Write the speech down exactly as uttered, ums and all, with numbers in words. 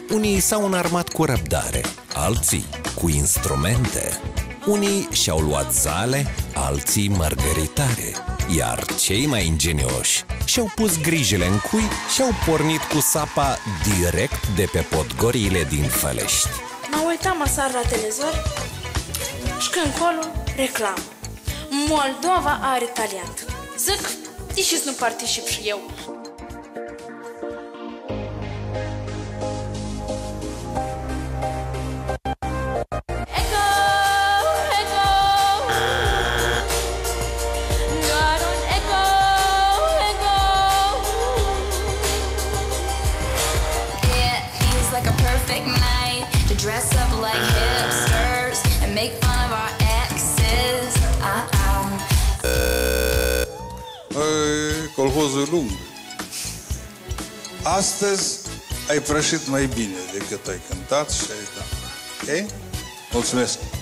Unii s-au înarmat cu răbdare, alții cu instrumente. Unii și-au luat zale, alții mărgăritare. Iar cei mai ingenioși și-au pus grijile în cui și-au pornit cu sapa direct de pe podgoriile din Fălești. Mă uitam aseară la televizor și când colo reclamă. Moldova are talent. Zic, de ce nu particip și eu? Dress up like hipsters and make fun of our exes. Uh-uh. Ei, colhozul lung. Astăzi ai prășit mai bine decât ai cântat și ai dat. Ok? Mulțumesc!